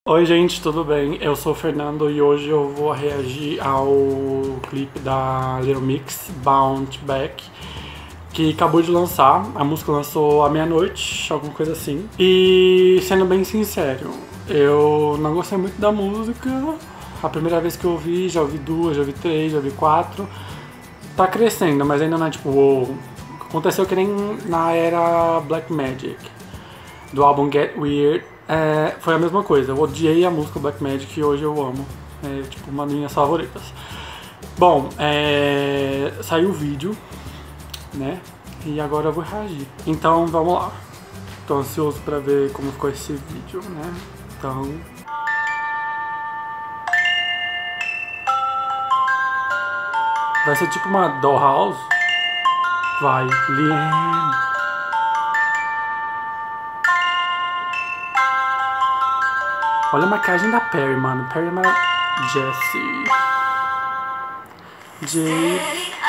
Oi gente, tudo bem? Eu sou o Fernando e hoje eu vou reagir ao clipe da Little Mix, Bounce Back, que acabou de lançar. A música lançou à meia-noite, alguma coisa assim. E sendo bem sincero, eu não gostei muito da música. A primeira vez que eu ouvi, já ouvi duas, já ouvi três, já ouvi quatro. Tá crescendo, mas ainda não é tipo, uou. Aconteceu que nem na era Black Magic, do álbum Get Weird. Foi a mesma coisa, eu odiei a música Black Magic e hoje eu amo. É tipo uma das minhas favoritas. Bom, saiu o vídeo, né? E agora eu vou reagir. Então vamos lá. Tô ansioso pra ver como ficou esse vídeo, né? Então... vai ser tipo uma dollhouse? Vai, Liane. Olha a maquiagem da Perry, mano. Perry é maravilhosa. Jessie. Jay.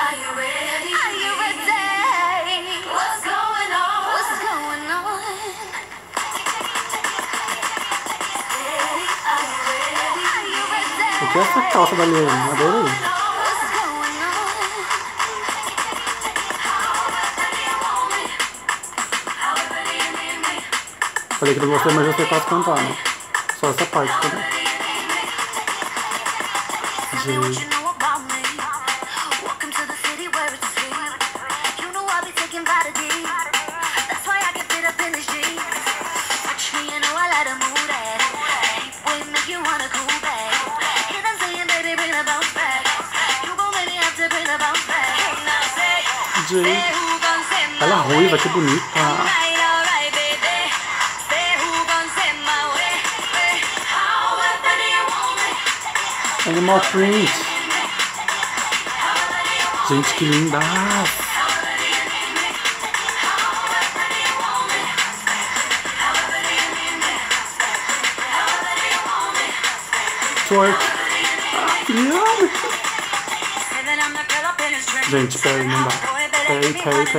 O que é essa calça da Liane? Adorei. Falei que não gostei, mas eu sei quase cantar, né? Só essa parte também. Jay. Jay. Ela é ruiva, que bonita. Animal Print. Gente, que linda. Twerk. Gente, Perry, não dá. Perry.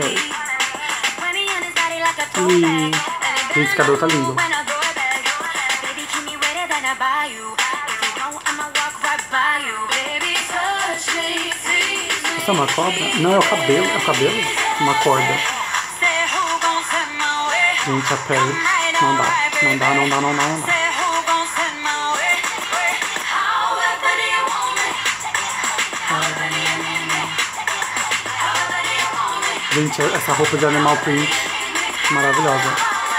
Gente, esse cabelo tá lindo. Isso é uma cobra? Não, é o cabelo. É o cabelo? Uma corda. Gente, a Perry. Não dá. Gente, essa roupa de Animal Print maravilhosa.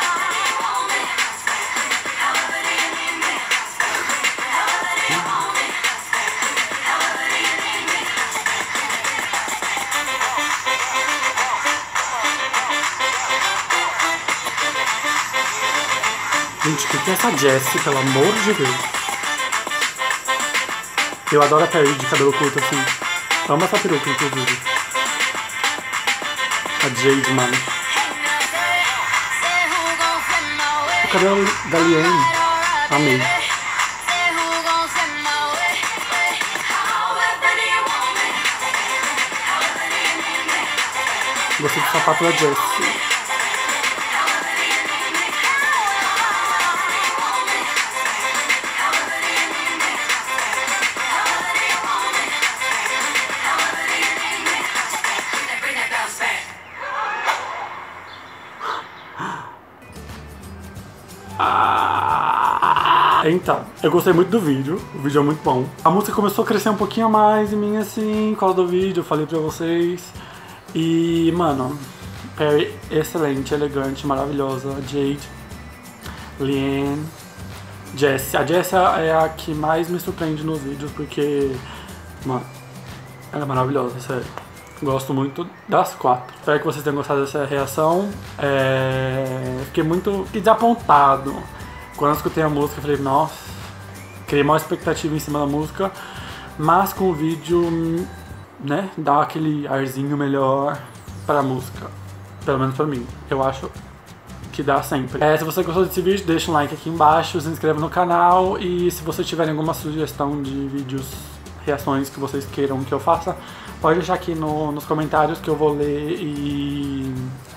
Gente, o que é essa Jessie, pelo amor de Deus? Eu adoro a Perry de cabelo curto assim. Amo essa peruca, inclusive. A Jade, mano. O cabelo da Liane. Amei. Gostei do sapato da Jessie. Então, eu gostei muito do vídeo, o vídeo é muito bom. A música começou a crescer um pouquinho a mais em mim, assim, por causa do vídeo, eu falei pra vocês. E, mano, Perry, excelente, elegante, maravilhosa. Jade, Liane, Jessie. A Jessie é a que mais me surpreende nos vídeos, porque, mano, ela é maravilhosa, sério. Gosto muito das quatro. Espero que vocês tenham gostado dessa reação. Fiquei muito desapontado. Quando eu escutei a música, eu falei, nossa, criei uma expectativa em cima da música, mas com o vídeo, né, dá aquele arzinho melhor pra música, pelo menos pra mim, eu acho que dá sempre. Se você gostou desse vídeo, deixa um like aqui embaixo, se inscreva no canal e se vocês tiverem alguma sugestão de vídeos, reações que vocês queiram que eu faça, pode deixar aqui nos comentários que eu vou ler e